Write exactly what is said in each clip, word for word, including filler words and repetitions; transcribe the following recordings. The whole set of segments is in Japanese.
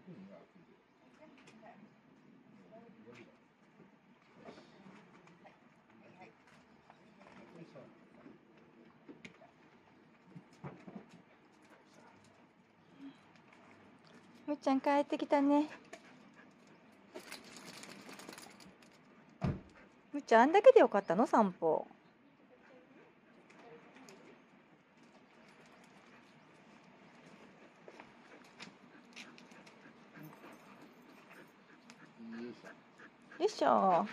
むっちゃん帰ってきたね。むっちゃんあんだけでよかったの散歩。よいしょ。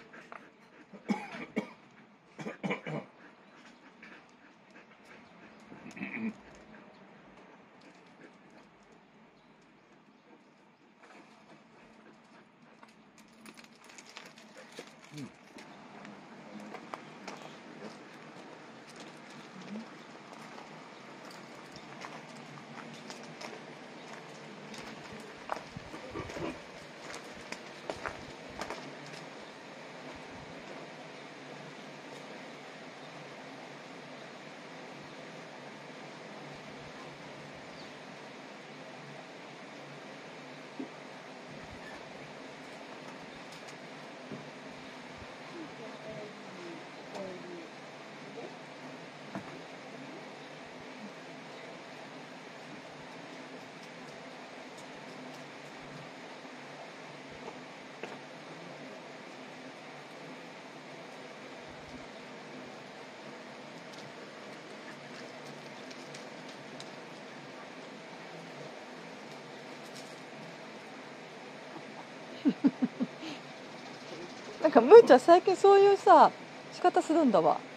なんかむーちゃん最近そういうさ仕方するんだわ。